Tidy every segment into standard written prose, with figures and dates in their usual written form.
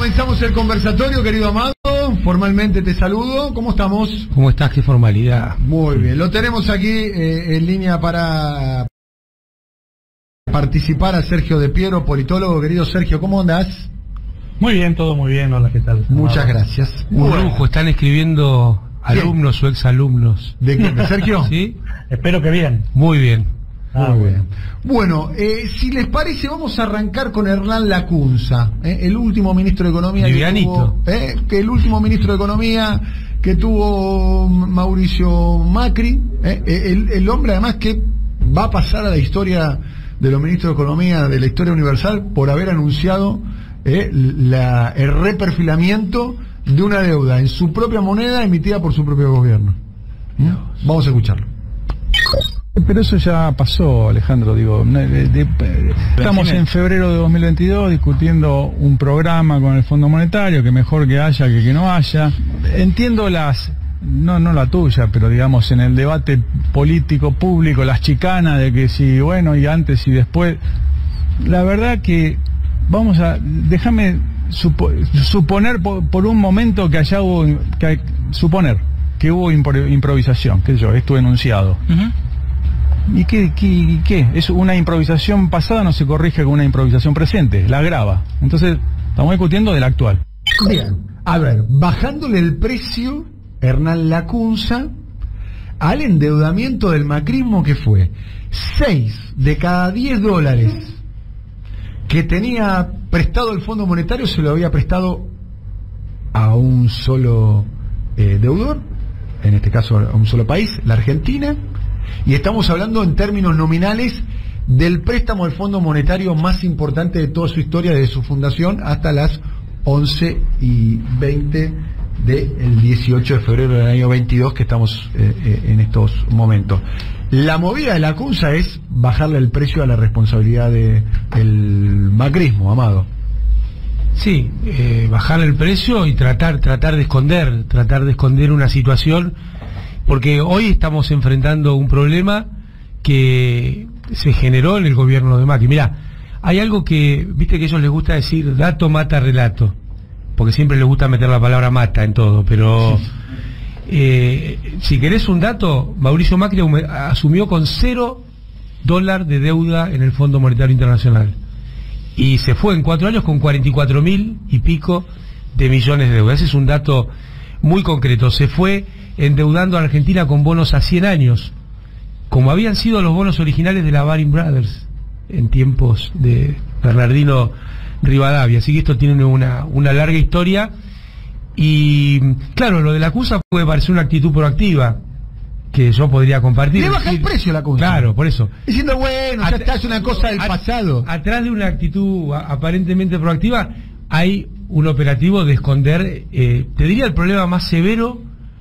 Comenzamos el conversatorio, querido Amado. Formalmente te saludo. ¿Cómo estamos? ¿Cómo estás? ¿Qué formalidad? Muy bien. Lo tenemos aquí en línea para participar a Sergio De Piero, politólogo. Querido Sergio, ¿cómo andás? Muy bien, todo muy bien. Hola, ¿qué tal? Muchas gracias. Un lujo. Están escribiendo alumnos o exalumnos. ¿De quién? ¿De Sergio? Sí. Espero que bien. Muy bien. Muy bien. Bueno, si les parece, vamos a arrancar con Hernán Lacunza, el último ministro de Economía el último ministro de Economía que tuvo Mauricio Macri, el hombre además que va a pasar a la historia de los ministros de Economía, de la historia universal, por haber anunciado el reperfilamiento de una deuda en su propia moneda emitida por su propio gobierno. Vamos a escucharlo. Pero eso ya pasó, Alejandro, digo, estamos en febrero de 2022 discutiendo un programa con el Fondo Monetario, que mejor que haya que no haya. Entiendo no la tuya, pero digamos en el debate político público, las chicanas de que si, bueno, y antes y después. La verdad que, déjame suponer por un momento que suponer que hubo improvisación, que estuvo enunciado. ¿Y qué? Es una improvisación pasada, no se corrige con una improvisación presente, la agrava. Entonces, estamos discutiendo del actual. Bien, a ver, bajándole el precio, Hernán Lacunza, al endeudamiento del macrismo, que fue 6 de cada 10 dólares que tenía prestado el Fondo Monetario se lo había prestado a un solo deudor, en este caso a un solo país, la Argentina. Y estamos hablando en términos nominales del préstamo del Fondo Monetario más importante de toda su historia, desde su fundación hasta las 11:20 del 18 de febrero del año 22 que estamos en estos momentos. La movida de Lacunza es bajarle el precio a la responsabilidad del macrismo, Amado. Sí, bajarle el precio y tratar de esconder una situación. Porque hoy estamos enfrentando un problema que se generó en el gobierno de Macri. Mirá, hay algo que, viste que a ellos les gusta decir, dato mata relato, porque siempre les gusta meter la palabra mata en todo, pero si querés un dato, Mauricio Macri asumió con $0 de deuda en el Fondo Monetario Internacional. Y se fue en 4 años con 44.000 y pico de millones de deuda. Ese es un dato muy concreto. Se fue endeudando a la Argentina con bonos a 100 años, como habían sido los bonos originales de la Baring Brothers en tiempos de Bernardino Rivadavia. Así que esto tiene una larga historia. Y claro, lo de Lacunza puede parecer una actitud proactiva que yo podría compartir. Le baja el precio a Lacunza. Claro, por eso. Diciendo, bueno, ya está, es una cosa del pasado. Atrás de una actitud aparentemente proactiva hay un operativo de esconder, te diría, el problema más severo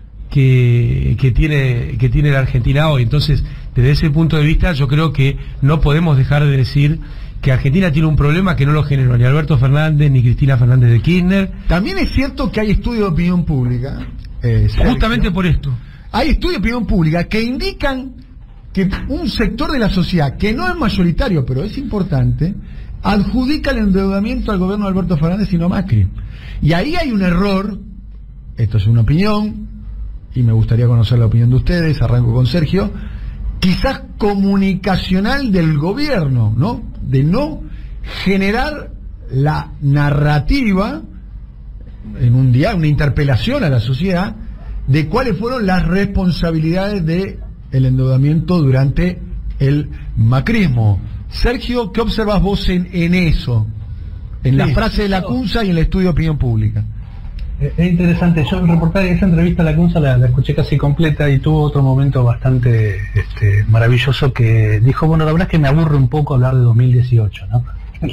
que tiene la Argentina hoy. Entonces, desde ese punto de vista, yo creo que no podemos dejar de decir que Argentina tiene un problema que no lo generó ni Alberto Fernández ni Cristina Fernández de Kirchner. También es cierto que hay estudios de opinión pública, justamente por esto. Hay estudios de opinión pública que indican que un sector de la sociedad, que no es mayoritario, pero es importante, adjudica el endeudamiento al gobierno de Alberto Fernández y no Macri. Y ahí hay un error, esto es una opinión, y me gustaría conocer la opinión de ustedes, arranco con Sergio, quizás comunicacional del gobierno, ¿no? De no generar la narrativa en un día, una interpelación a la sociedad de cuáles fueron las responsabilidades del endeudamiento durante el macrismo. Sergio, ¿qué observas vos en eso? En la frase de Lacunza y en el estudio de opinión pública. Es interesante, yo el reportaje de esa entrevista a Lacunza la escuché casi completa y tuvo otro momento bastante maravilloso que dijo, bueno, la verdad es que me aburre un poco hablar de 2018, ¿no?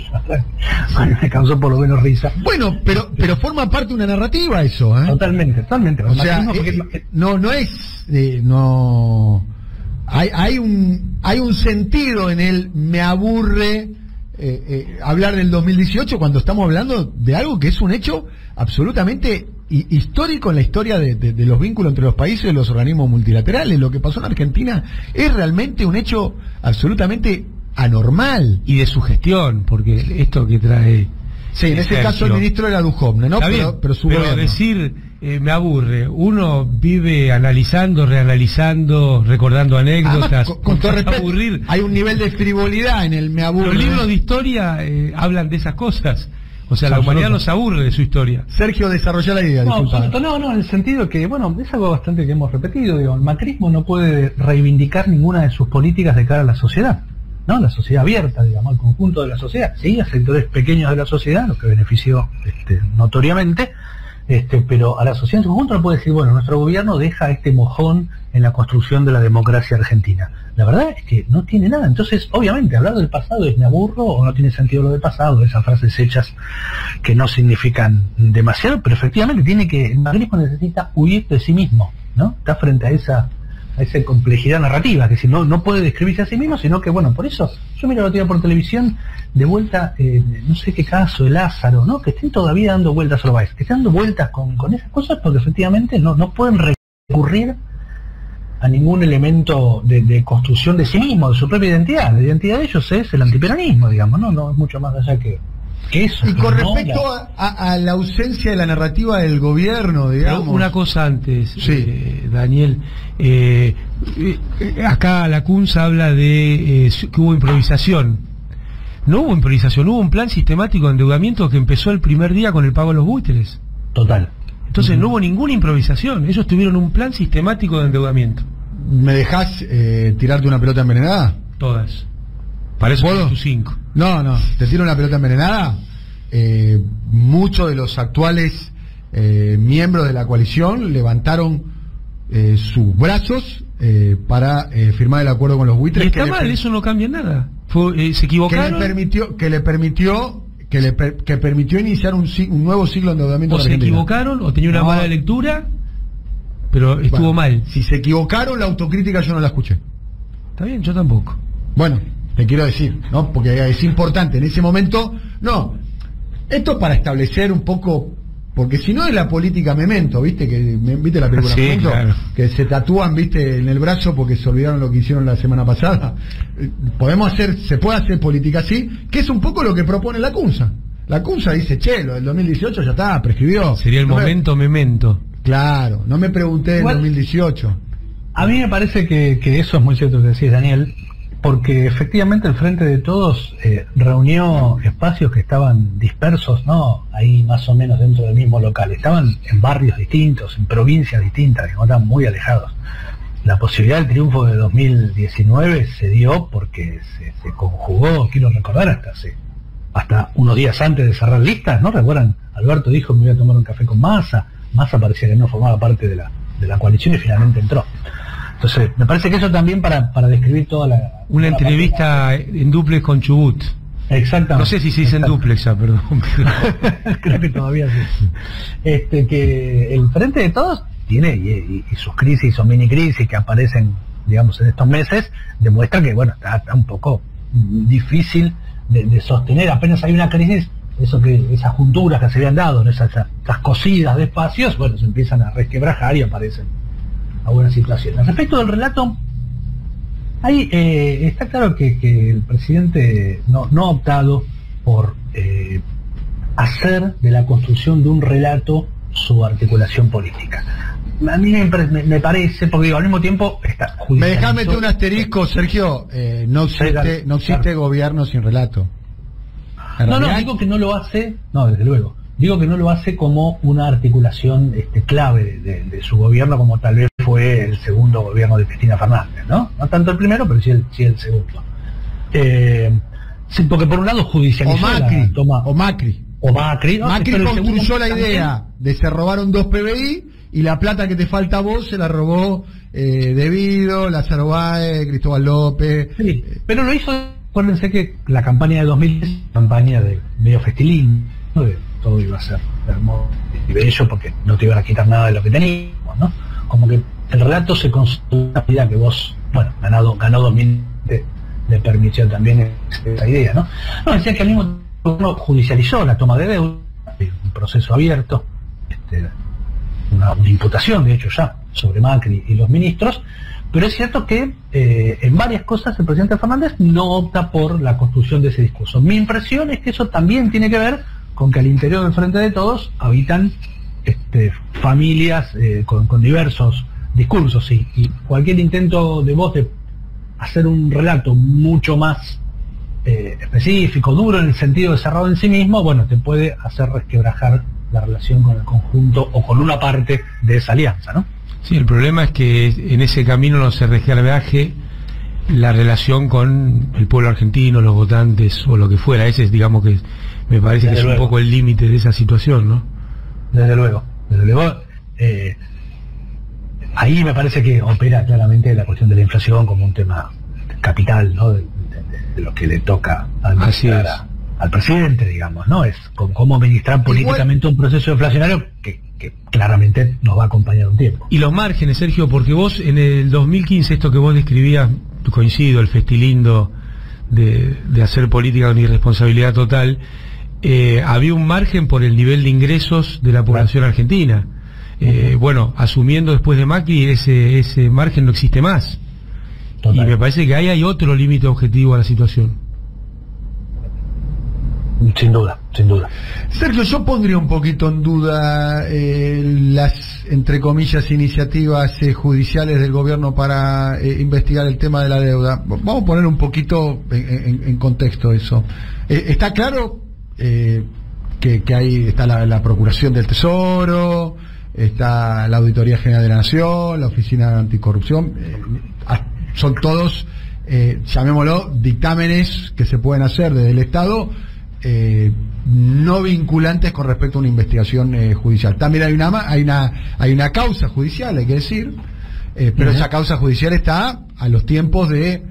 Me causó por lo menos risa. Bueno, pero forma parte de una narrativa eso, ¿eh? Totalmente. O sea, no es... Hay un sentido en el me aburre hablar del 2018 cuando estamos hablando de algo que es un hecho absolutamente histórico en la historia de los vínculos entre los países y los organismos multilaterales. Lo que pasó en Argentina es realmente un hecho absolutamente anormal. Y de su gestión, porque esto que trae Sí, en ese caso el ministro era Duhovne, ¿no? Pero su gobierno. Decir me aburre. Uno vive analizando, reanalizando, recordando anécdotas. Además, con todo respeto, aburrir. hay un nivel de frivolidad en el me aburre. Los libros de historia hablan de esas cosas. O sea, la humanidad nos aburre de su historia. Sergio, desarrolla la idea. No, en el sentido que, bueno, es algo bastante que hemos repetido. Digo, el macrismo no puede reivindicar ninguna de sus políticas de cara a la sociedad, ¿no? La sociedad abierta, digamos, el conjunto de la sociedad. Sí, a sectores pequeños de la sociedad, lo que benefició notoriamente, pero a la sociedad en su conjunto no puede decir, bueno, nuestro gobierno deja este mojón en la construcción de la democracia argentina. La verdad es que no tiene nada. Entonces, obviamente, hablar del pasado es me aburro o no tiene sentido lo del pasado, esas frases hechas que no significan demasiado, pero efectivamente el macrismo necesita huir de sí mismo, ¿no? Está frente a esa complejidad narrativa, que si no puede describirse a sí mismo, sino que, bueno, por eso yo miro la tía por televisión de vuelta, no sé qué caso, el Lázaro, ¿no? Que estén todavía dando vueltas sobre eso, que estén dando vueltas con esas cosas, porque efectivamente no pueden recurrir a ningún elemento de construcción de sí mismo, de su propia identidad. La identidad de ellos es el antiperonismo, digamos, no es mucho más allá que eso. Y con respecto a la ausencia de la narrativa del gobierno, digamos. Pero una cosa antes, sí. Daniel, acá la CUNSA habla de que hubo improvisación. No hubo improvisación, hubo un plan sistemático de endeudamiento que empezó el primer día con el pago de los buitres. Total. Entonces no hubo ninguna improvisación, ellos tuvieron un plan sistemático de endeudamiento. ¿Me dejás tirarte una pelota envenenada? Todas. Para eso son tus 5. No, te tiro una pelota envenenada. Muchos de los actuales miembros de la coalición levantaron sus brazos para firmar el acuerdo con los buitres. Y está mal, eso no cambia nada. Se equivocaron. Que permitió iniciar un nuevo ciclo de endeudamiento. O se equivocaron, o tenía una mala lectura, pero estuvo mal. Si se equivocaron, la autocrítica yo no la escuché. Está bien, yo tampoco. Bueno, te quiero decir, ¿no? Porque es importante en ese momento. No, esto para establecer un poco, porque si no es la política Memento, ¿viste? ¿Viste la película sí, Memento? Claro. Que se tatúan, ¿viste? En el brazo porque se olvidaron lo que hicieron la semana pasada. Se puede hacer política así, que es un poco lo que propone la CUNSA. La CUNSA dice, che, lo del 2018 ya está, prescribió. Sería el momento Memento. Claro, no me pregunté del 2018. A mí me parece que eso es muy cierto que decís, Daniel, porque efectivamente el Frente de Todos reunió espacios que estaban dispersos, ¿no? Ahí más o menos dentro del mismo local. Estaban en barrios distintos, en provincias distintas, digamos, estaban muy alejados. La posibilidad del triunfo de 2019 se dio porque se conjugó, quiero recordar, hasta unos días antes de cerrar listas, ¿no? ¿Recuerdan? Alberto dijo, me voy a tomar un café con Massa. Massa parecía que no formaba parte de la coalición y finalmente entró. Entonces, me parece que eso también para describir toda una entrevista en duplex con Chubut. Exactamente. No sé si se dice en duplex ya, perdón. Creo que todavía sí. Que el Frente de Todos tiene, y sus crisis o mini crisis que aparecen, digamos, en estos meses, demuestra que, bueno, está un poco difícil de sostener. Apenas hay una crisis, esas junturas que se habían dado, ¿no? esas cosidas de espacios, bueno, se empiezan a resquebrajar y aparecen algunas situaciones. Respecto del relato, ahí está claro que el presidente no ha optado por hacer de la construcción de un relato su articulación política. A mí me parece, porque digo, al mismo tiempo está me dejás meter un asterisco, Sergio, no existe gobierno sin relato. No, digo que no lo hace, no, desde luego, digo que no lo hace como una articulación clave de su gobierno, como tal vez fue el segundo gobierno de Cristina Fernández, ¿no? No tanto el primero, pero sí el segundo. Sí, porque por un lado judicializó Macri construyó la idea de se robaron 2 PBI y la plata que te falta a vos se la robó Devido, Lázaro Báez, Cristóbal López. Sí, pero lo hizo. Acuérdense que la campaña de 2010, campaña de medio festilín, ¿no? De todo iba a ser hermoso y bello porque no te iban a quitar nada de lo que teníamos, ¿no? Como que el relato se construyó una medida que vos, bueno, ganó 2020, le permitió también esa idea, ¿no? No, decía que al mismo tiempo judicializó la toma de deuda, un proceso abierto, una imputación, de hecho, ya, sobre Macri y los ministros. Pero es cierto que en varias cosas el presidente Fernández no opta por la construcción de ese discurso. Mi impresión es que eso también tiene que ver con que al interior del Frente de Todos habitan familias con diversos discursos, y cualquier intento de vos de hacer un relato mucho más específico, duro en el sentido de cerrado en sí mismo, bueno, te puede hacer resquebrajar la relación con el conjunto o con una parte de esa alianza, ¿no? Sí, el problema es que en ese camino no se resquebraje la relación con el pueblo argentino, los votantes o lo que fuera. Ese es, digamos, que me parece que es un poco el límite de esa situación, ¿no? Desde luego. Ahí me parece que opera claramente la cuestión de la inflación como un tema capital, ¿no? De lo que le toca administrar al presidente, digamos, ¿no? Es cómo administrar políticamente un proceso inflacionario que claramente nos va a acompañar un tiempo. Y los márgenes, Sergio, porque vos en el 2015, esto que vos describías, coincido, el festilindo de hacer política con irresponsabilidad total, había un margen por el nivel de ingresos de la población argentina. Bueno, asumiendo después de Macri, ese margen no existe más. Total. Y me parece que ahí hay otro límite objetivo a la situación. Sin duda, sin duda. Sergio, yo pondría un poquito en duda las, entre comillas, iniciativas judiciales del gobierno para investigar el tema de la deuda. Vamos a poner un poquito en contexto eso. Está claro que ahí está la Procuración del Tesoro, está la Auditoría General de la Nación, la Oficina Anticorrupción, son todos, llamémoslo, dictámenes que se pueden hacer desde el Estado, no vinculantes con respecto a una investigación judicial. También hay una causa judicial, hay que decir, pero esa causa judicial está a los tiempos de,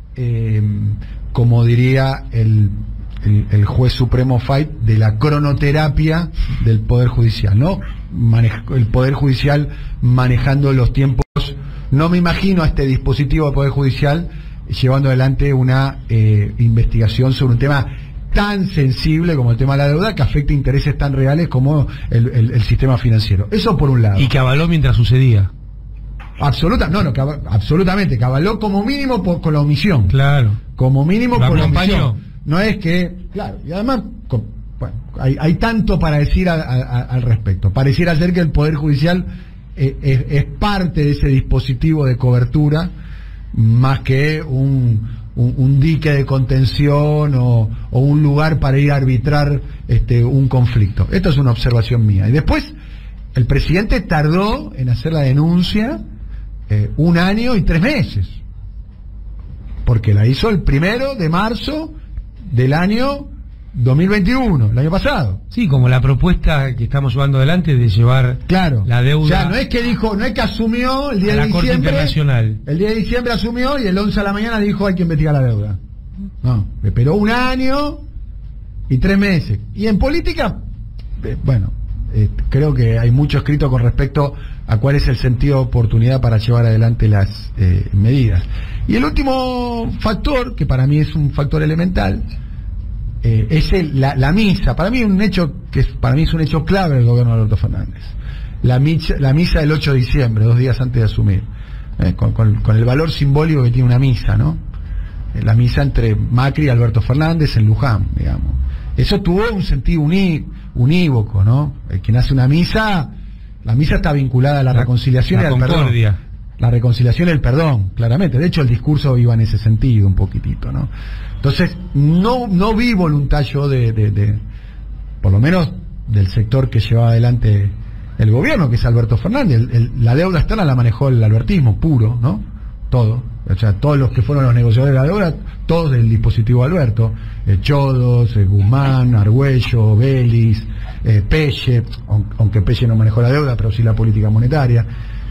como diría el juez supremo Fait, de la cronoterapia del Poder Judicial, ¿no? El Poder Judicial manejando los tiempos. No me imagino a este dispositivo del Poder Judicial llevando adelante una investigación sobre un tema tan sensible como el tema de la deuda, que afecta intereses tan reales como el sistema financiero. Eso por un lado. Y que avaló mientras sucedía. Absolutamente, que avaló como mínimo con la omisión. Claro. Como mínimo por la omisión. No es que, claro, y además, bueno, hay tanto para decir al respecto. Pareciera ser que el Poder Judicial es parte de ese dispositivo de cobertura, más que un dique de contención o un lugar para ir a arbitrar un conflicto. Esto es una observación mía. Y después, el presidente tardó en hacer la denuncia 1 año y 3 meses, porque la hizo el 1 de marzo del año 2021, el año pasado. Sí, como la propuesta que estamos llevando adelante de llevar la deuda. O sea, no es que asumió el día de diciembre. Corte Internacional. El día de diciembre asumió y el 11 de la mañana dijo hay que investigar la deuda. No, esperó 1 año y 3 meses. Y en política, creo que hay mucho escrito con respecto a cuál es el sentido de oportunidad para llevar adelante las medidas. Y el último factor, que para mí es un factor elemental, es la misa. Para mí un hecho es un hecho clave del gobierno de Alberto Fernández. La misa del 8 de diciembre, 2 días antes de asumir, con el valor simbólico que tiene una misa, ¿no? La misa entre Macri y Alberto Fernández en Luján, digamos. Eso tuvo un sentido unívoco, ¿no? Quien hace una misa, la misa está vinculada a la reconciliación y al perdón. La reconciliación y el perdón, claramente. De hecho, el discurso iba en ese sentido un poquitito, ¿no? Entonces, no vi voluntad yo de por lo menos del sector que llevaba adelante el gobierno, que es Alberto Fernández. La deuda externa la manejó el albertismo puro, ¿no? Todo. O sea, todos los que fueron los negociadores de la deuda, todos del dispositivo Alberto. Chodos, Guzmán, Argüello, Vélez, Pelle, aunque Pelle no manejó la deuda, pero sí la política monetaria.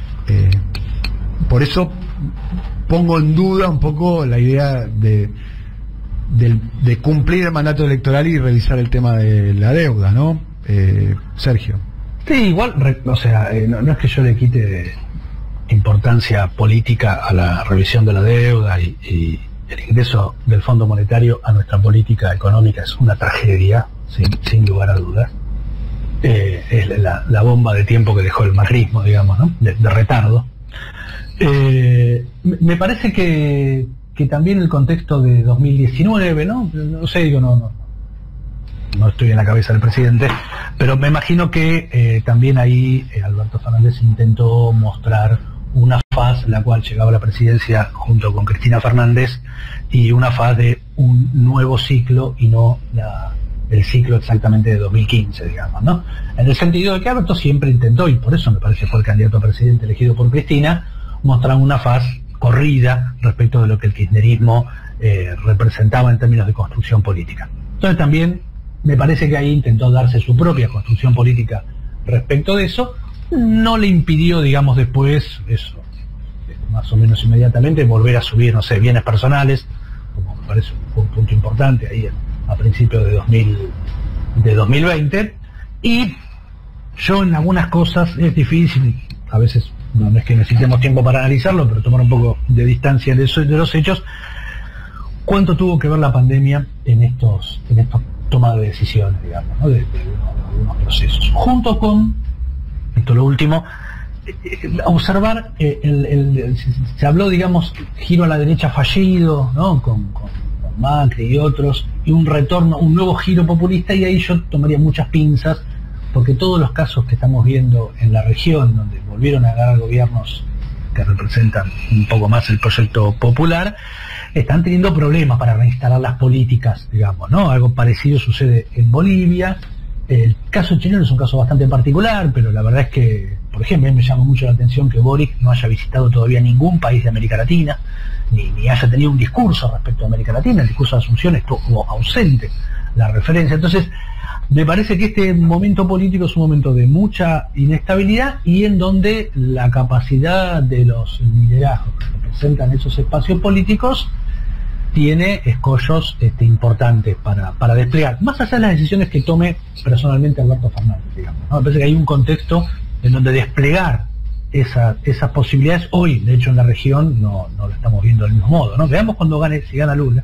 Por eso pongo en duda un poco la idea de cumplir el mandato electoral y revisar el tema de la deuda, ¿no? Sergio. Sí, igual, no es que yo le quite importancia política a la revisión de la deuda y el ingreso del Fondo Monetario a nuestra política económica es una tragedia, sin lugar a dudas. Es la bomba de tiempo que dejó el macrismo, digamos, ¿no? De retardo. Me parece que también el contexto de 2019, ¿no? No sé, digo, no no estoy en la cabeza del presidente, pero me imagino que también ahí Alberto Fernández intentó mostrar una faz en la cual llegaba la presidencia junto con Cristina Fernández, y una faz de un nuevo ciclo y no el ciclo exactamente de 2015, digamos, ¿no? En el sentido de que Alberto siempre intentó, y por eso me parece fue el candidato a presidente elegido por Cristina, mostrar una faz corrida respecto de lo que el kirchnerismo representaba en términos de construcción política. Entonces también me parece que ahí intentó darse su propia construcción política respecto de eso. No le impidió, digamos, después, eso, más o menos inmediatamente, volver a subir, no sé, bienes personales, como me parece fue un punto importante ahí a principios de 2020, y yo en algunas cosas es difícil, a veces no es que necesitemos tiempo para analizarlo, pero tomar un poco de distancia de los hechos, cuánto tuvo que ver la pandemia en estos tomas de decisiones, digamos, ¿no? de algunos procesos, junto con esto lo último, observar se habló, digamos, giro a la derecha fallido, ¿no? con Macri y otros, y un retorno, un nuevo giro populista, y ahí yo tomaría muchas pinzas, porque todos los casos que estamos viendo en la región, donde volvieron a ganar gobiernos que representan un poco más el proyecto popular, están teniendo problemas para reinstalar las políticas, digamos, ¿no? Algo parecido sucede en Bolivia. El caso chileno es un caso bastante particular, pero la verdad es que, por ejemplo, me llama mucho la atención que Boric no haya visitado todavía ningún país de América Latina, ni haya tenido un discurso respecto a América Latina. El discurso de Asunción estuvo ausente la referencia. Entonces, me parece que este momento político es un momento de mucha inestabilidad, y en donde la capacidad de los liderazgos que representan esos espacios políticos tiene escollos importantes para desplegar, más allá de las decisiones que tome personalmente Alberto Fernández, digamos, ¿no? Me parece que hay un contexto en donde desplegar esas posibilidades hoy, de hecho en la región no lo estamos viendo del mismo modo, ¿no? Veamos cuando si gana Lula,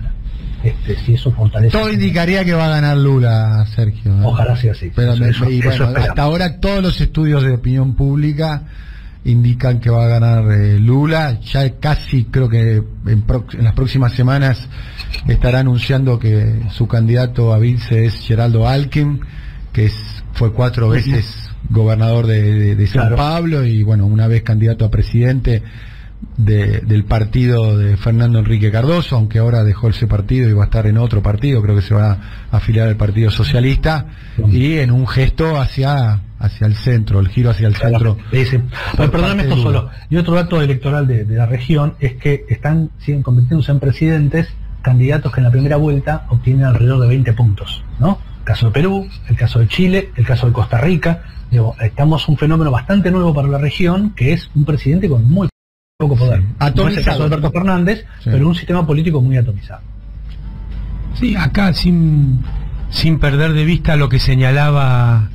si eso fortalece. Todo indicaría que va a ganar Lula, Sergio, ¿eh? Ojalá sea así. Pero hasta ahora todos los estudios de opinión pública indican que va a ganar Lula. Ya casi creo que en las próximas semanas estará anunciando que su candidato a vice es Geraldo Alckmin, que fue 4 veces gobernador de San Pablo, y bueno, una vez candidato a presidente del partido de Fernando Enrique Cardoso, aunque ahora dejó ese partido y va a estar en otro partido, creo que se va a afiliar al Partido Socialista, y en un gesto hacia el centro, el giro hacia el centro. Perdóname esto solo. Y otro dato electoral de la región es que siguen convirtiéndose en presidentes candidatos que en la primera vuelta obtienen alrededor de 20 puntos, ¿no? El caso de Perú, el caso de Chile, el caso de Costa Rica. Estamos un fenómeno bastante nuevo para la región, que es un presidente con muy poco poder. Sí. No es el caso de Alberto Fernández, sí, pero un sistema político muy atomizado. Sí, acá sin perder de vista lo que señalaba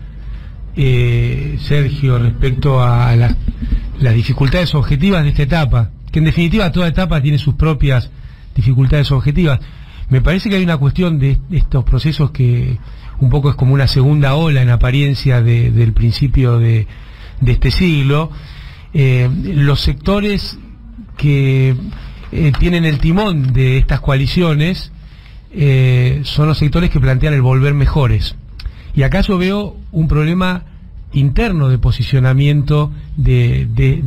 Sergio respecto a las dificultades objetivas de esta etapa, que en definitiva toda etapa tiene sus propias dificultades objetivas. Me parece que hay una cuestión de estos procesos que un poco es como una segunda ola en apariencia del principio de este siglo. Los sectores que tienen el timón de estas coaliciones son los sectores que plantean el volver mejores. Y acá yo veo un problema interno de posicionamiento de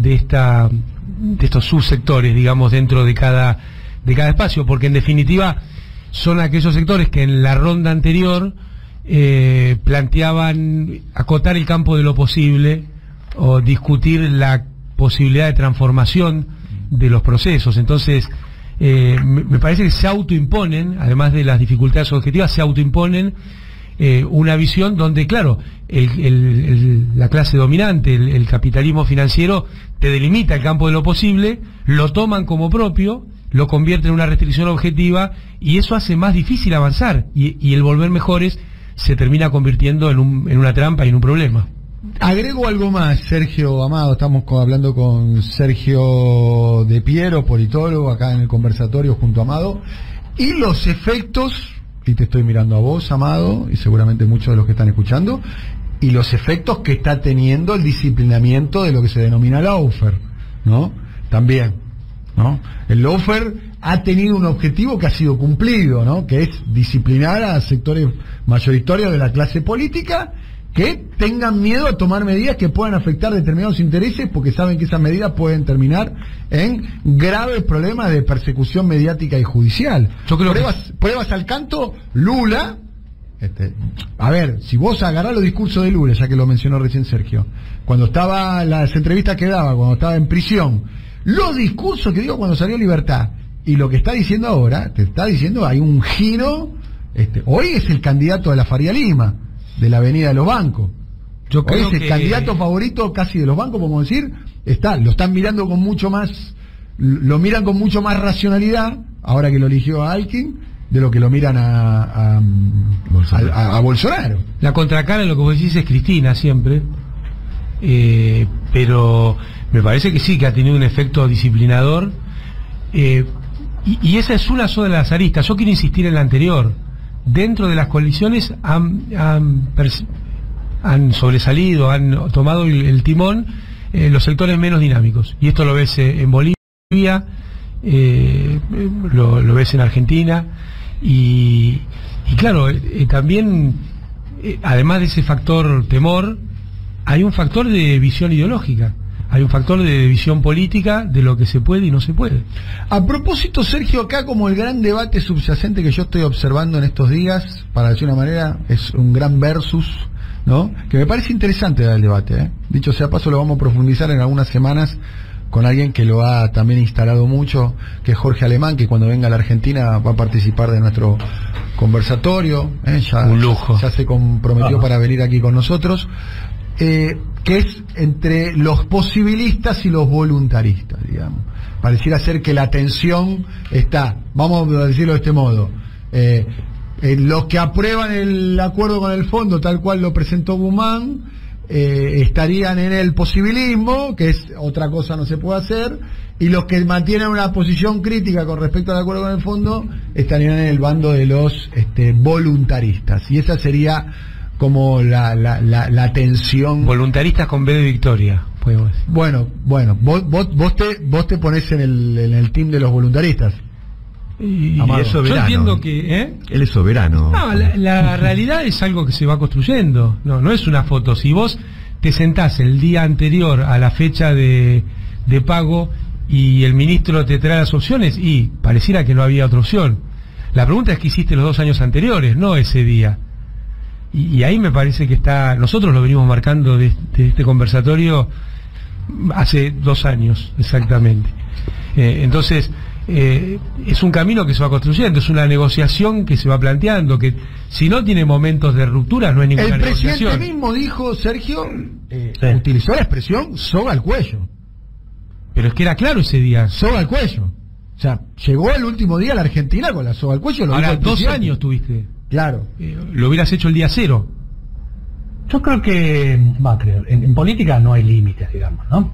estos subsectores, digamos, dentro de cada espacio, porque en definitiva son aquellos sectores que en la ronda anterior planteaban acotar el campo de lo posible o discutir la posibilidad de transformación de los procesos. Entonces me parece que se autoimponen, además de las dificultades objetivas, se autoimponen una visión donde, claro, la clase dominante, el capitalismo financiero, te delimita el campo de lo posible, lo toman como propio, lo convierte en una restricción objetiva, y eso hace más difícil avanzar, y el volver mejores se termina convirtiendo en una trampa y en un problema. Agrego algo más, Sergio Amado. Estamos hablando con Sergio De Piero, politólogo, acá en el conversatorio junto a Amado, y los efectos, y te estoy mirando a vos, Amado, y seguramente muchos de los que están escuchando, y los efectos que está teniendo el disciplinamiento de lo que se denomina lawfare, ¿no? También, ¿no? El lawfare ha tenido un objetivo que ha sido cumplido, ¿no? Que es disciplinar a sectores mayoritarios de la clase política que tengan miedo a tomar medidas que puedan afectar determinados intereses, porque saben que esas medidas pueden terminar en graves problemas de persecución mediática y judicial. Yo creo pruebas al canto, Lula. A ver, si vos agarrás los discursos de Lula, ya que lo mencionó recién Sergio, cuando estaba, las entrevistas que daba, cuando estaba en prisión, los discursos que dio cuando salió Libertad, y lo que está diciendo ahora, te está diciendo, hay un giro, hoy es el candidato de la Faria Lima, de la Avenida de los Bancos. Yo creo que el candidato favorito casi de los bancos, podemos decir, lo están mirando con mucho más, lo miran con mucho más racionalidad, ahora que lo eligió a Alkin, de lo que lo miran a Bolsonaro. La contracara de lo que vos decís es Cristina siempre, pero me parece que sí, que ha tenido un efecto disciplinador, y esa es una sola de las aristas. Yo quiero insistir en la anterior. Dentro de las coaliciones han sobresalido, han tomado el timón los sectores menos dinámicos, y esto lo ves en Bolivia, lo ves en Argentina, y claro, también además de ese factor temor, hay un factor de visión ideológica, hay un factor de visión política de lo que se puede y no se puede. A propósito, Sergio, acá como el gran debate subyacente que yo estoy observando en estos días, para decir una manera, es un gran versus, ¿no? Que me parece interesante el debate, ¿eh? Dicho sea paso, lo vamos a profundizar en algunas semanas con alguien que lo ha también instalado mucho, que es Jorge Alemán, que cuando venga a la Argentina va a participar de nuestro conversatorio, un lujo. Ya se comprometió para venir aquí con nosotros, que es entre los posibilistas y los voluntaristas, digamos. Pareciera ser que la tensión está, vamos a decirlo de este modo, los que aprueban el acuerdo con el fondo, tal cual lo presentó Guzmán, estarían en el posibilismo, que es otra cosa no se puede hacer, y los que mantienen una posición crítica con respecto al acuerdo con el fondo estarían en el bando de los voluntaristas, y esa sería como la tensión. Voluntaristas con B de Victoria, podemos decir. Bueno, vos te pones en el team de los voluntaristas. Y es soberano. Yo entiendo que él es soberano. No, la realidad es algo que se va construyendo, no es una foto. Si vos te sentás el día anterior a la fecha de pago y el ministro te trae las opciones, y pareciera que no había otra opción. La pregunta es qué hiciste los 2 años anteriores, no ese día. Y ahí me parece que está, nosotros lo venimos marcando de este conversatorio hace 2 años exactamente. Entonces es un camino que se va construyendo, es una negociación que se va planteando, que si no tiene momentos de ruptura no es ninguna negociación. El presidente mismo dijo, Sergio, utilizó la expresión soga al cuello. Pero es que era claro ese día. Soga al cuello. O sea, llegó el último día a la Argentina con la soga al cuello. Ahora 2 años tuviste. Claro. Lo hubieras hecho el día 0. Yo creo que, en política no hay límites, digamos, ¿no?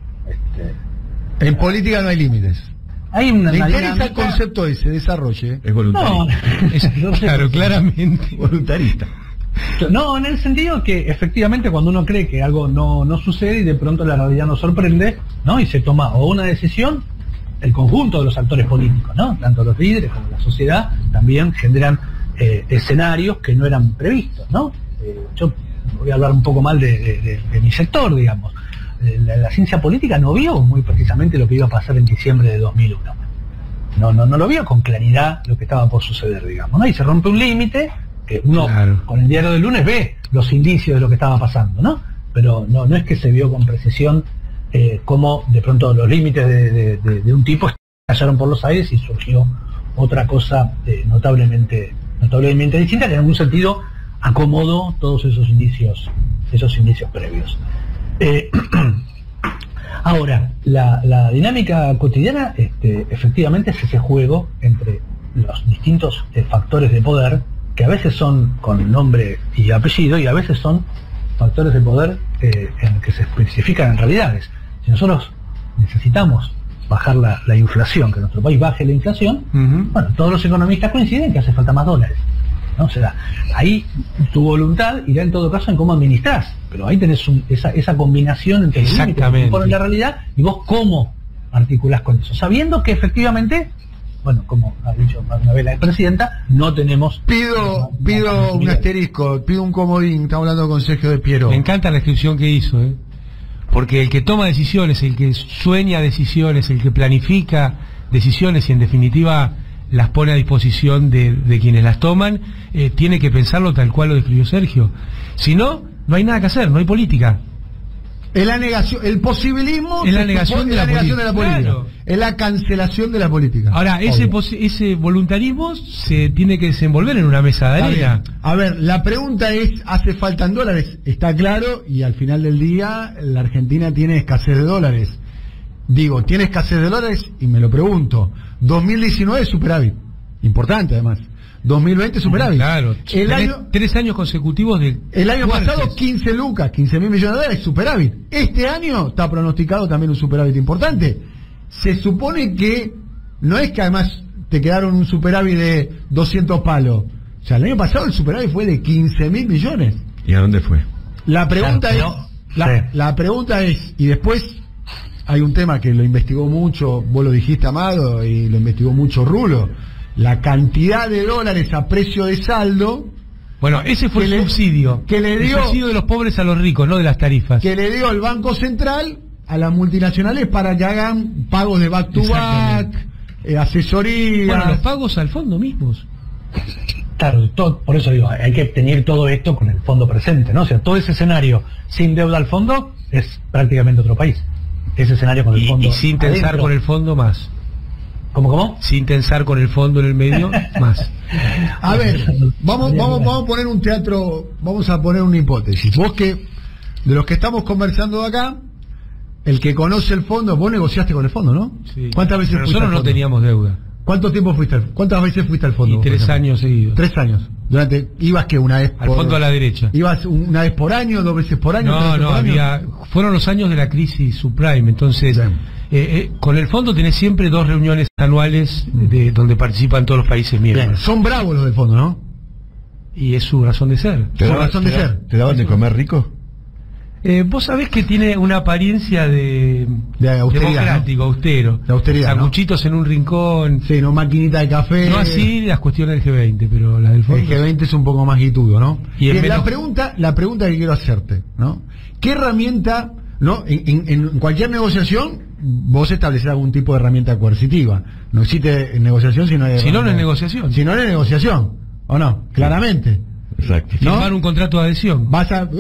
En política no hay límites. Hay una Me interesa el concepto ese, desarrolle. Es voluntarista. No, claro, claramente. Voluntarista. No, en el sentido que efectivamente cuando uno cree que algo no sucede y de pronto la realidad nos sorprende, ¿no? Y se toma o una decisión, el conjunto de los actores políticos, ¿no? Tanto los líderes como la sociedad también generan escenarios que no eran previstos, ¿no? Yo voy a hablar un poco mal de mi sector, digamos. La ciencia política no vio muy precisamente lo que iba a pasar en diciembre de 2001. No lo vio con claridad lo que estaba por suceder, digamos, ¿no? Y se rompe un límite que uno, claro, con el diario del lunes ve los indicios de lo que estaba pasando, ¿no? Pero no es que se vio con precisión cómo de pronto los límites de un tipo cayeron por los aires y surgió otra cosa notablemente distinta, que en algún sentido acomodó todos esos indicios previos. Ahora, la dinámica cotidiana efectivamente es ese juego entre los distintos factores de poder, que a veces son con nombre y apellido y a veces son factores de poder en que se especifican en realidades. Si nosotros necesitamos bajar la inflación, que nuestro país baje la inflación, bueno, todos los economistas coinciden que hace falta más dólares, ¿no? O sea, ahí tu voluntad irá en todo caso en cómo administrás, pero ahí tenés esa combinación entre exactamente la realidad y vos cómo articulás con eso, sabiendo que efectivamente bueno, como ha dicho una vez la presidenta, no tenemos... Pido un asterisco, pido un comodín, estamos hablando con Sergio de Piero. Me encanta la descripción que hizo, porque el que toma decisiones, el que sueña decisiones, el que planifica decisiones y en definitiva las pone a disposición de quienes las toman, tiene que pensarlo tal cual lo describió Sergio. Si no, no hay nada que hacer, no hay política. Es la negación, el posibilismo es la negación de la política. Claro. Es la cancelación de la política. Ahora, ese voluntarismo se tiene que desenvolver en una mesa de arena. A ver, la pregunta es, ¿hace falta en dólares? Está claro, y al final del día la Argentina tiene escasez de dólares. Digo, ¿tiene escasez de dólares? Y me lo pregunto. 2019 superávit. Importante además. 2020 superávit. Claro, tres años consecutivos de... El año pasado 15 lucas, 15.000 millones de dólares, superávit. Este año está pronosticado también un superávit importante. Se supone que no es que además te quedaron un superávit de 200 palos. O sea, el año pasado el superávit fue de 15.000 millones. ¿Y a dónde fue? La pregunta la pregunta es, y después hay un tema que lo investigó mucho, vos lo dijiste, Amado, y lo investigó mucho Rulo. La cantidad de dólares a precio de saldo. Bueno, ese fue el subsidio. Que le dio. El subsidio de los pobres a los ricos, no de las tarifas. Que le dio el Banco Central a las multinacionales para que hagan pagos de back to back, asesoría. Bueno, los pagos al fondo mismos. Claro, por eso digo, hay que tener todo esto con el fondo presente, ¿no? O sea, todo ese escenario sin deuda al fondo es prácticamente otro país. Ese escenario con el fondo. Y sin tensar con el fondo más. ¿Cómo? Sin tensar con el fondo en el medio, más. A ver, vamos a poner un teatro, vamos a poner una hipótesis. Vos que, de los que estamos conversando acá, el que conoce el fondo, vos negociaste con el fondo, ¿no? Sí. ¿Cuántas veces fuiste nosotros no teníamos deuda. ¿Cuánto tiempo cuántas veces fuiste al fondo? Y 3 años seguidos. 3 años. ¿Ibas que una vez al fondo a la derecha? ¿Ibas una vez por año, 2 veces por año? Fueron los años de la crisis subprime, entonces... con el fondo tenés siempre 2 reuniones anuales donde participan todos los países miembros. Bien. Son bravos los del fondo, ¿no? Y es su razón de ser. ¿Te daban de comer rico? Vos sabés que tiene una apariencia de austeridad, democrático, ¿no? Austero. De austeridad, sanguchitos, ¿no? En un rincón. Sí, no maquinita de café. No así las cuestiones del G20, pero las del fondo. El G20 es un poco más guitudo, ¿no? Y la pregunta que quiero hacerte, ¿no? ¿Qué herramienta, no? En cualquier negociación vos estableces algún tipo de herramienta coercitiva. No existe negociación si no es negociación. Si no es negociación, ¿o no? Claramente. Exacto. Firmar un contrato de adhesión. Vas a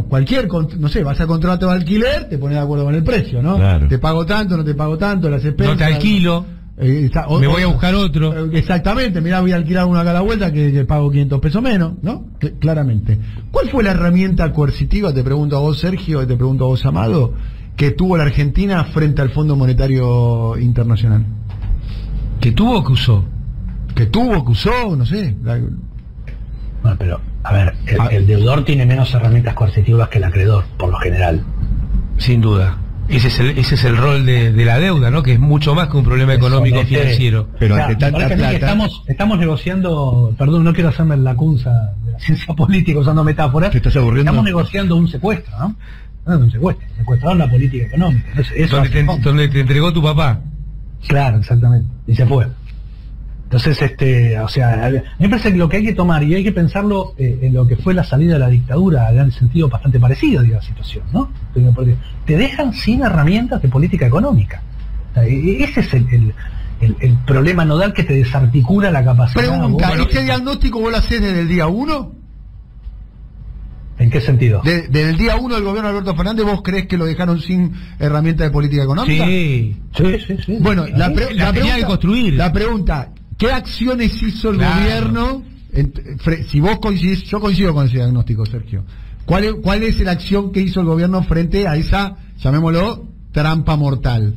contrato de alquiler, te pones de acuerdo con el precio, ¿no? Claro. Te pago tanto, no te pago tanto, las expensas. No te alquilo. Me voy a buscar otro. Exactamente, mirá, voy a alquilar uno acá a la vuelta que pago 500 pesos menos, ¿no? Claramente. ¿Cuál fue la herramienta coercitiva, te pregunto a vos, Sergio, y te pregunto a vos, Amado, que tuvo la Argentina frente al Fondo Monetario Internacional? ¿Que tuvo o que usó? Que tuvo, que usó, no sé. Bueno, pero, a ver, el deudor tiene menos herramientas coercitivas que el acreedor, por lo general. Sin duda. Ese es el rol de la deuda, ¿no? Que es mucho más que un problema económico financiero. Pero ante tanta plata... Estamos negociando, perdón, no quiero hacerme la cunza de la ciencia política usando metáforas. ¿Te estás aburriendo? Estamos negociando un secuestro, ¿no? No es un secuestro, secuestraron la política económica. Donde te entregó tu papá. Claro, exactamente. Y se fue. Entonces, o sea, a mí me parece que lo que hay que tomar, y hay que pensarlo en lo que fue la salida de la dictadura, en el sentido bastante parecido de la situación, ¿no? Porque te dejan sin herramientas de política económica. O sea, ese es el problema nodal que te desarticula la capacidad. Pregunta, ¿este diagnóstico vos lo hacés desde el día 1? ¿En qué sentido? Desde el día 1 del gobierno de Alberto Fernández, ¿vos crees que lo dejaron sin herramienta de política económica? Sí. Bueno, la pregunta, ¿qué acciones hizo el gobierno? Si vos coincidís, yo coincido con ese diagnóstico, Sergio. ¿Cuál es la acción que hizo el gobierno frente a esa, llamémoslo, trampa mortal?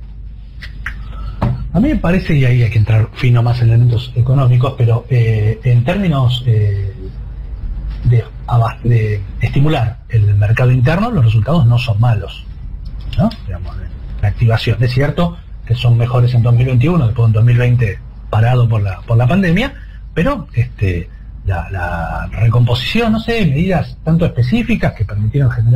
A mí me parece, y ahí hay que entrar fino más en elementos económicos, pero en términos de estimular el mercado interno, los resultados no son malos, ¿no? Digamos, la activación, es cierto que son mejores en 2021, después en 2020 parado por la pandemia, pero la recomposición, no sé, medidas tanto específicas que permitieron generar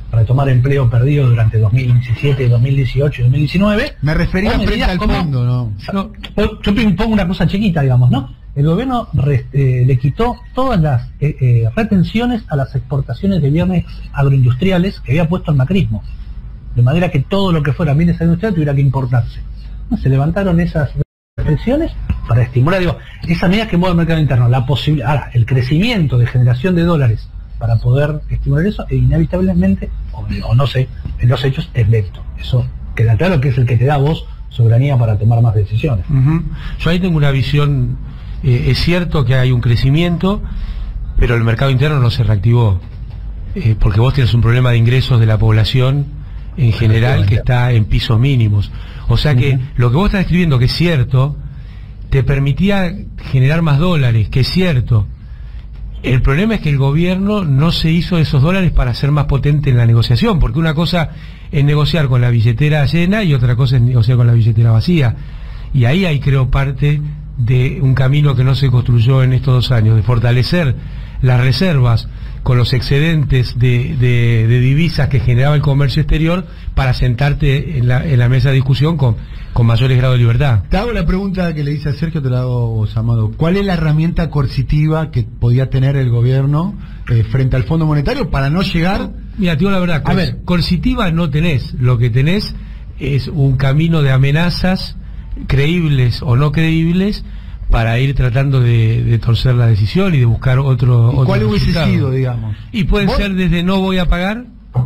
retomar empleo perdido durante 2017, 2018 y 2019. Me refería frente al fondo, ¿no? Yo pongo una cosa chiquita, digamos, ¿no? El gobierno le quitó todas las retenciones a las exportaciones de bienes agroindustriales que había puesto el macrismo, de manera que todo lo que fuera bienes agroindustriales tuviera que importarse. Se levantaron esas retenciones para estimular, digo, esas medidas que mueve el mercado interno, la posibilidad, ahora, el crecimiento de generación de dólares para poder estimular eso, e inevitablemente, o no sé, en los hechos es lento. Eso queda claro que es el que te da a vos soberanía para tomar más decisiones. Yo ahí tengo una visión, es cierto que hay un crecimiento, pero el mercado interno no se reactivó, porque vos tienes un problema de ingresos de la población en general que está en pisos mínimos. O sea que lo que vos estás escribiendo, que es cierto, te permitía generar más dólares, que es cierto. El problema es que el gobierno no se hizo esos dólares para ser más potente en la negociación, porque una cosa es negociar con la billetera llena y otra cosa es negociar con la billetera vacía. Y ahí hay, creo, parte de un camino que no se construyó en estos 2 años, de fortalecer las reservas con los excedentes de divisas que generaba el comercio exterior para sentarte en la mesa de discusión con mayores grados de libertad. Te hago la pregunta que le hice a Sergio, te la hago vos, Amado. ¿Cuál es la herramienta coercitiva que podía tener el gobierno frente al Fondo Monetario para no llegar? Mira, te digo la verdad, coercitiva no tenés. Lo que tenés es un camino de amenazas, creíbles o no creíbles, para ir tratando de torcer la decisión y de buscar otro ¿Cuál otro hubiese resultado. sido, digamos? Y pueden ser desde no voy a pagar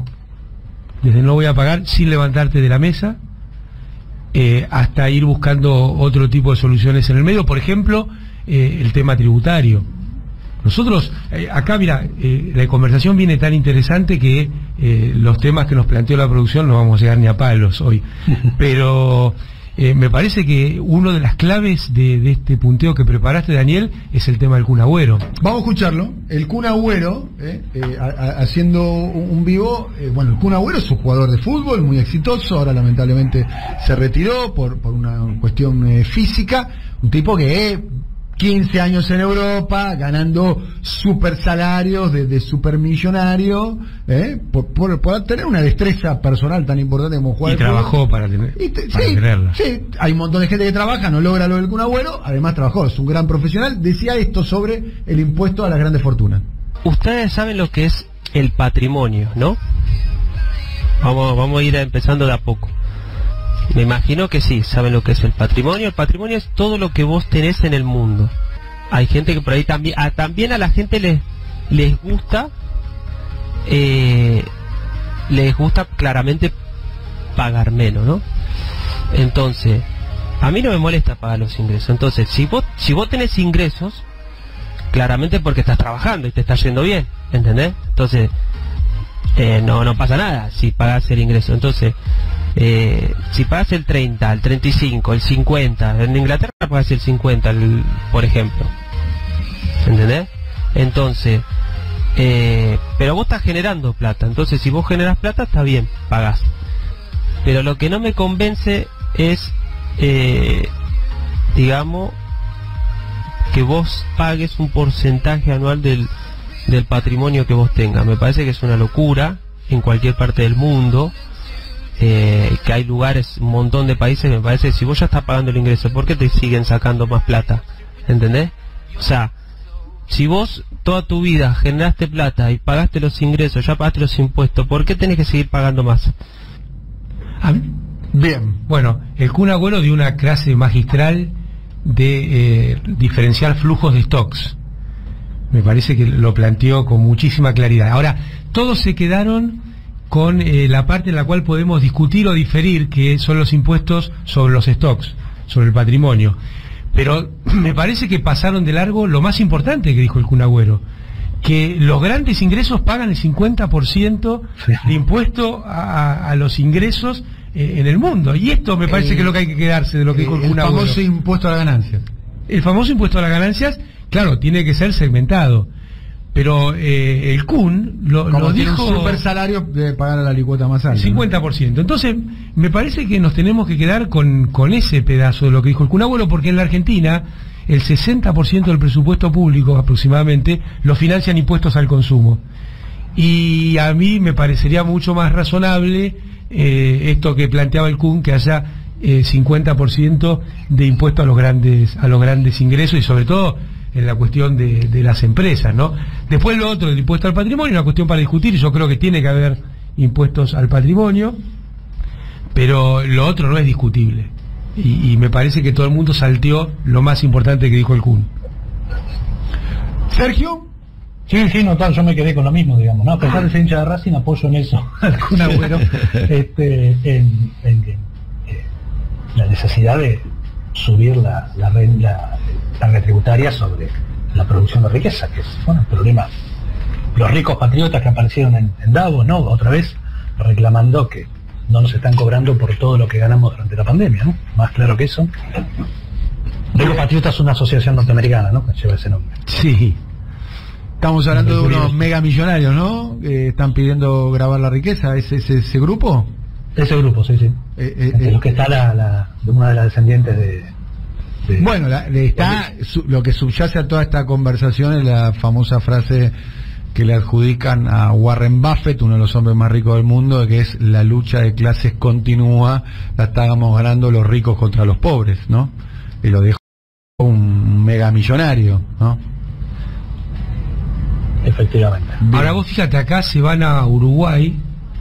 sin levantarte de la mesa, hasta ir buscando otro tipo de soluciones en el medio. Por ejemplo, el tema tributario. Nosotros, acá mira, la conversación viene tan interesante que los temas que nos planteó la producción no vamos a llegar ni a palos hoy, pero me parece que una de las claves de este punteo que preparaste, Daniel, es el tema del Kun Agüero. Vamos a escucharlo. El Kun Agüero, haciendo un vivo. Bueno, el Kun Agüero es un jugador de fútbol muy exitoso, ahora lamentablemente se retiró por una cuestión física. Un tipo que 15 años en Europa, ganando super salarios de supermillonario, por tener una destreza personal tan importante como jugar. Y trabajó para tenerla. Sí, hay un montón de gente que trabaja, no logra lo del Kun Agüero, además trabajó, es un gran profesional. Decía esto sobre el impuesto a las grandes fortunas. Ustedes saben lo que es el patrimonio, ¿no? Vamos a ir empezando de a poco. Me imagino que sí, saben lo que es el patrimonio. El patrimonio es todo lo que vos tenés en el mundo. Hay gente que por ahí también a la gente les gusta claramente pagar menos, ¿no? Entonces, a mí no me molesta pagar los ingresos. Entonces, si vos tenés ingresos, claramente porque estás trabajando y te está yendo bien, ¿entendés? Entonces, no pasa nada si pagás el ingreso. Entonces, si pagas el 30, el 35, el 50, en Inglaterra pagas el 50, por ejemplo, ¿entendés? Entonces, pero vos estás generando plata, entonces si vos generas plata está bien, pagás. Pero lo que no me convence es, digamos, que vos pagues un porcentaje anual del patrimonio que vos tengas. Me parece que es una locura en cualquier parte del mundo. Que hay lugares, un montón de países, me parece que si vos ya estás pagando el ingreso, ¿por qué te siguen sacando más plata? ¿Entendés? O sea, si vos toda tu vida generaste plata y pagaste los ingresos, ya pagaste los impuestos, ¿por qué tenés que seguir pagando más? Bien, bueno, el Kun Agüero dio una clase magistral de diferenciar flujos de stocks. Me parece que lo planteó con muchísima claridad. Ahora, todos se quedaron con la parte en la cual podemos discutir o diferir, que son los impuestos sobre los stocks, sobre el patrimonio. Pero me parece que pasaron de largo lo más importante que dijo el Kun Agüero, que los grandes ingresos pagan el 50% de impuesto a los ingresos en el mundo. Y esto me parece que es lo que hay que quedarse de lo que dijo el Kun Agüero. El famoso impuesto a las ganancias. El famoso impuesto a las ganancias, claro, tiene que ser segmentado. Pero el Kun lo dijo, un super salario de pagar a la licuota más alta, 50%. Entonces, me parece que nos tenemos que quedar con ese pedazo de lo que dijo el Kun Agüero, porque en la Argentina el 60% del presupuesto público aproximadamente lo financian impuestos al consumo. Y a mí me parecería mucho más razonable esto que planteaba el Kun, que haya 50% de impuesto a los grandes ingresos, y sobre todo en la cuestión de las empresas, ¿no? Después lo otro, el impuesto al patrimonio, una cuestión para discutir. Yo creo que tiene que haber impuestos al patrimonio, pero lo otro no es discutible. Y me parece que todo el mundo salteó lo más importante que dijo el Kun. Sergio. Sí, no, yo me quedé con lo mismo, digamos, ¿no? A pesar de ser hincha de Racing, apoyo en eso al Kun Agüero, en la necesidad de subir la renta retributaria sobre la producción de riqueza, que es, bueno, el problema. Los ricos patriotas que aparecieron en Davos, ¿no? Otra vez reclamando que no nos están cobrando por todo lo que ganamos durante la pandemia, ¿no? Más claro que eso. Ricos Patriotas es una asociación norteamericana, ¿no? Que lleva ese nombre. Sí. Estamos hablando de unos megamillonarios, ¿no? Están pidiendo grabar la riqueza. ¿Es ese grupo? Ese grupo, sí. Entre los que está una de las descendientes de bueno, lo que subyace a toda esta conversación es la famosa frase que le adjudican a Warren Buffett, uno de los hombres más ricos del mundo, que es: la lucha de clases continúa, la estábamos ganando los ricos contra los pobres, ¿no? Y lo dejó un megamillonario, ¿no? Efectivamente. Bien. Ahora vos fíjate, acá se van a Uruguay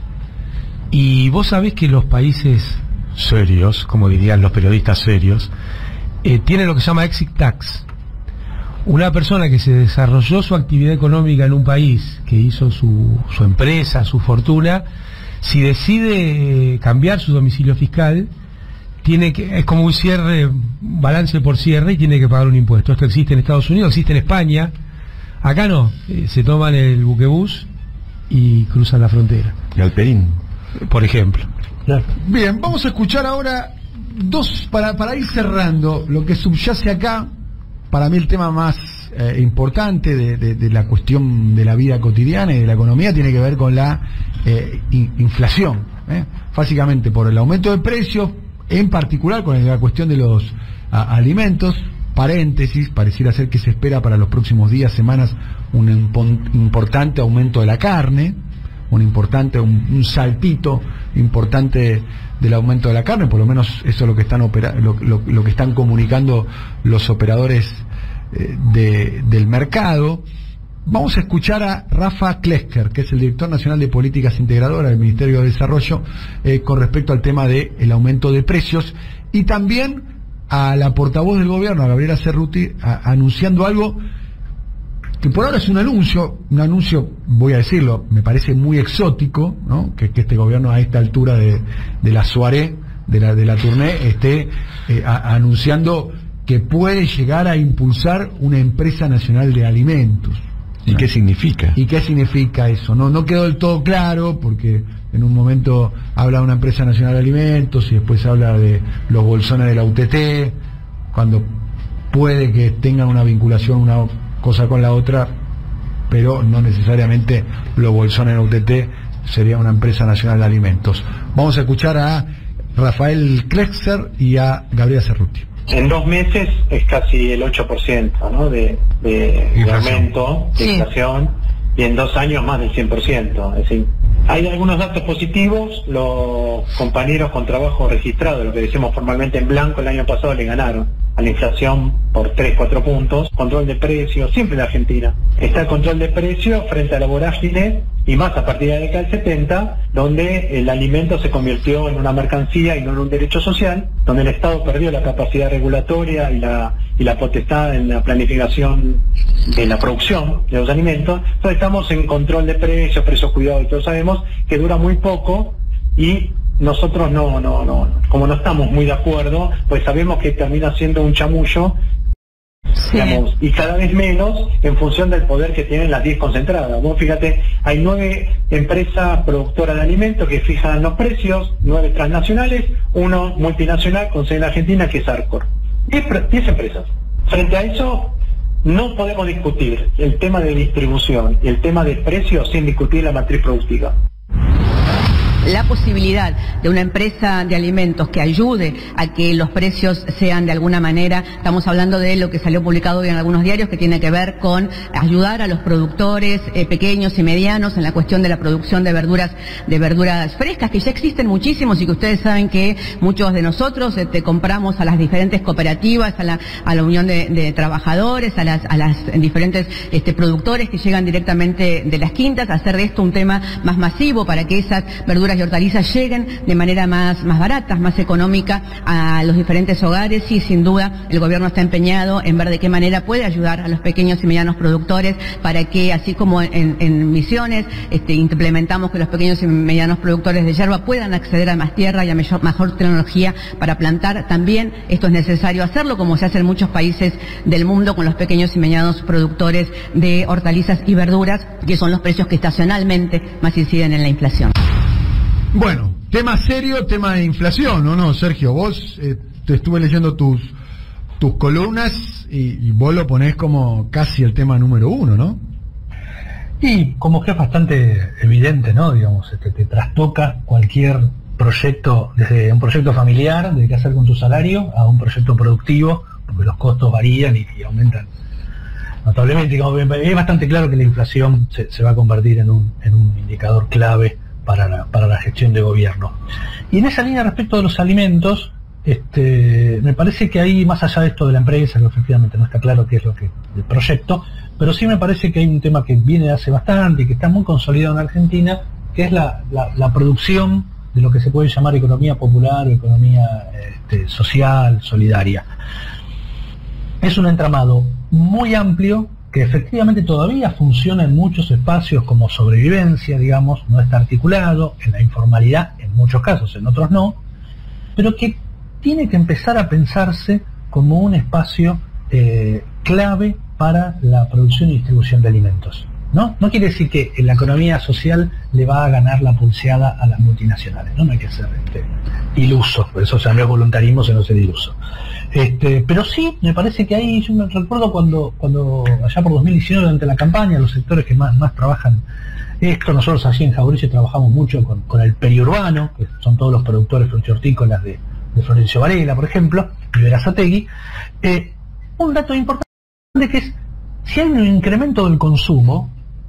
y vos sabés que los países serios, como dirían los periodistas serios, tienen lo que se llama exit tax. Una persona que se desarrolló su actividad económica en un país, que hizo su empresa, su fortuna, si decide cambiar su domicilio fiscal, es como un cierre, balance por cierre, y tiene que pagar un impuesto. Esto existe en Estados Unidos, existe en España. Acá no, se toman el buquebús y cruzan la frontera. Galperín, por ejemplo. Bien, vamos a escuchar ahora para ir cerrando lo que subyace acá. Para mí el tema más importante de la cuestión de la vida cotidiana y de la economía tiene que ver con la inflación, básicamente por el aumento de precios, en particular con la cuestión de los alimentos. Paréntesis, pareciera ser que se espera para los próximos días, semanas, un importante aumento de la carne, un saltito importante del aumento de la carne, por lo menos eso es lo que están lo que están comunicando los operadores del mercado. Vamos a escuchar a Rafa Klesker, que es el director nacional de políticas integradoras del Ministerio de Desarrollo, con respecto al tema del aumento de precios, y también a la portavoz del gobierno, a Gabriela Cerruti, anunciando algo que por ahora es un anuncio, voy a decirlo, me parece muy exótico, ¿no? Que este gobierno a esta altura de la soirée, de la tournée, esté anunciando que puede llegar a impulsar una empresa nacional de alimentos. ¿Y qué significa? ¿Y qué significa eso? No quedó del todo claro, porque en un momento habla de una empresa nacional de alimentos y después habla de los bolsones de la UTT, cuando puede que tengan una vinculación una cosa con la otra, pero no necesariamente los bolsones de la UTT sería una empresa nacional de alimentos. Vamos a escuchar a Rafael Klesker y a Gabriela Cerruti. En 2 meses es casi el 8%, ¿no? de aumento de inflación, y en 2 años más del 100%. Es decir, hay algunos datos positivos. Los compañeros con trabajo registrado, lo que decimos formalmente en blanco, el año pasado le ganaron a la inflación por 3-4 puntos. Control de precios, siempre en la Argentina está el control de precios frente a la vorágine, y más a partir de la década del 70, donde el alimento se convirtió en una mercancía y no en un derecho social, donde el Estado perdió la capacidad regulatoria y la potestad en la planificación de la producción de los alimentos. Entonces estamos en control de precios, precios cuidados, y todos sabemos que dura muy poco, y nosotros como no estamos muy de acuerdo, pues sabemos que termina siendo un chamullo. Sí. Digamos, y cada vez menos en función del poder que tienen las 10 concentradas. Vos fíjate, hay 9 empresas productoras de alimentos que fijan los precios, 9 transnacionales, 1 multinacional con sede en Argentina, que es Arcor. 10 empresas. Frente a eso, no podemos discutir el tema de distribución y el tema de precios sin discutir la matriz productiva. la posibilidad de una empresa de alimentos que ayude a que los precios sean de alguna manera, estamos hablando de lo que salió publicado hoy en algunos diarios, que tiene que ver con ayudar a los productores pequeños y medianos en la cuestión de la producción de verduras frescas, que ya existen muchísimos y que ustedes saben que muchos de nosotros compramos a las diferentes cooperativas, a la unión de trabajadores, a las diferentes productores que llegan directamente de las quintas, hacer de esto un tema más masivo para que esas verduras y hortalizas lleguen de manera más baratas, más económica a los diferentes hogares. Y sin duda el gobierno está empeñado en ver de qué manera puede ayudar a los pequeños y medianos productores para que, así como en Misiones implementamos que los pequeños y medianos productores de yerba puedan acceder a más tierra y a mejor tecnología para plantar, también esto es necesario hacerlo, como se hace en muchos países del mundo con los pequeños y medianos productores de hortalizas y verduras, que son los precios que estacionalmente más inciden en la inflación. Bueno, tema serio, tema de inflación, ¿o no, Sergio? Vos te estuve leyendo tus columnas y vos lo ponés como casi el tema número uno, ¿no? Y como que es bastante evidente, ¿no? Digamos, te trastoca cualquier proyecto, desde un proyecto familiar, de qué hacer con tu salario, a un proyecto productivo, porque los costos varían y aumentan notablemente. Es bastante claro que la inflación se va a convertir en un indicador clave para la gestión de gobierno. Y en esa línea, respecto de los alimentos, me parece que ahí, más allá de esto de la empresa, que efectivamente no está claro qué es lo que el proyecto, pero sí me parece que hay un tema que viene de hace bastante y que está muy consolidado en Argentina, que es la producción de lo que se puede llamar economía popular o economía social, solidaria. Es un entramado muy amplio que efectivamente todavía funciona en muchos espacios como sobrevivencia, digamos, no está articulado, en la informalidad en muchos casos, en otros no, pero que tiene que empezar a pensarse como un espacio clave para la producción y distribución de alimentos. No quiere decir que en la economía social le va a ganar la pulseada a las multinacionales, no hay que ser iluso, por eso no es voluntarismo, sino ser iluso. Pero sí, me parece que ahí, yo me recuerdo cuando allá por 2019, durante la campaña, los sectores que más trabajan esto, nosotros allí en Jauregui trabajamos mucho con el periurbano, que son todos los productores frutícolas de Florencio Varela, por ejemplo, y Verazategui. Un dato importante que es, si hay un incremento del consumo,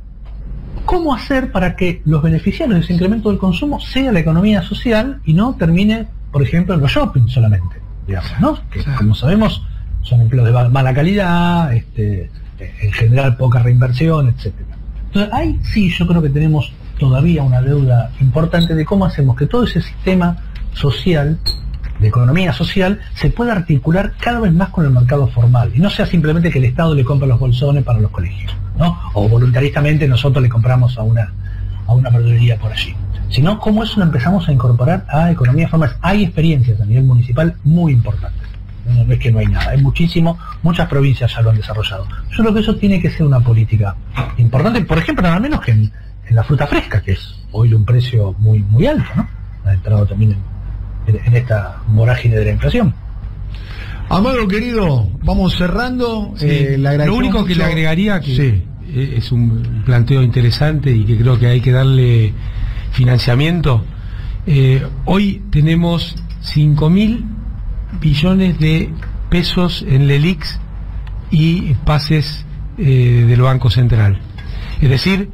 ¿cómo hacer para que los beneficiarios de ese incremento del consumo sea la economía social y no termine, por ejemplo, en los shopping solamente, digamos, ¿no? Que, como sabemos, son empleos de mala calidad, en general poca reinversión, etcétera. Entonces, ahí sí yo creo que tenemos todavía una deuda importante de cómo hacemos que todo ese sistema social, de economía social, se pueda articular cada vez más con el mercado formal y no sea simplemente que el Estado le compra los bolsones para los colegios, ¿no? O voluntaristamente nosotros le compramos a una verdulería por allí, sino cómo eso lo empezamos a incorporar a economía formal. Hay experiencias a nivel municipal muy importantes, no es que no hay nada, hay muchas provincias ya lo han desarrollado. Yo creo que eso tiene que ser una política importante, por ejemplo, nada menos que en la fruta fresca, que es hoy un precio muy alto, ¿no? Ha entrado también en esta vorágine de la inflación. Amado querido, vamos cerrando. Lo único que le agregaría, que es un planteo interesante y que creo que hay que darle financiamiento. Hoy tenemos 5.000 billones de pesos en LELIQs y pases del Banco Central. Es decir,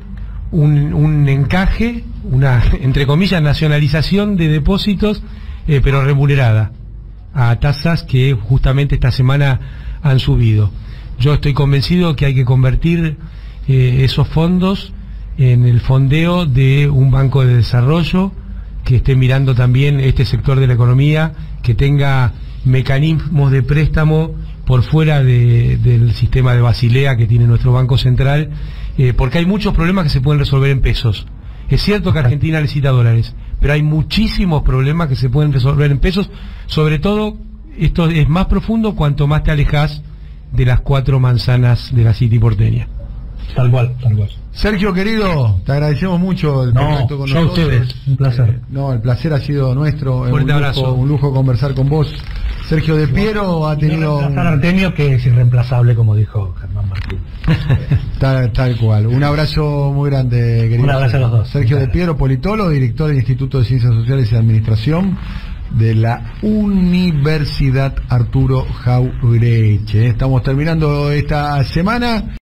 un encaje, una, entre comillas, nacionalización de depósitos, pero remunerada a tasas que justamente esta semana han subido. Yo estoy convencido que hay que convertir esos fondos en el fondeo de un banco de desarrollo que esté mirando también este sector de la economía, que tenga mecanismos de préstamo por fuera del sistema de Basilea que tiene nuestro Banco Central, porque hay muchos problemas que se pueden resolver en pesos. Es cierto que Argentina necesita dólares, pero hay muchísimos problemas que se pueden resolver en pesos. Sobre todo, esto es más profundo cuanto más te alejas de las 4 manzanas de la City porteña. Tal cual. Sergio, querido, te agradecemos mucho el contacto con nosotros. Ustedes, un placer. El placer ha sido nuestro. Fuerte abrazo. Un lujo conversar con vos. Sergio De Piero ha tenido... Artemio, que es irreemplazable, como dijo Germán Martínez. Tal cual. Un abrazo muy grande, querido. Un abrazo a los dos. Sergio de Piero, politólogo, director del Instituto de Ciencias Sociales y Administración de la Universidad Arturo Jauretche. Estamos terminando esta semana.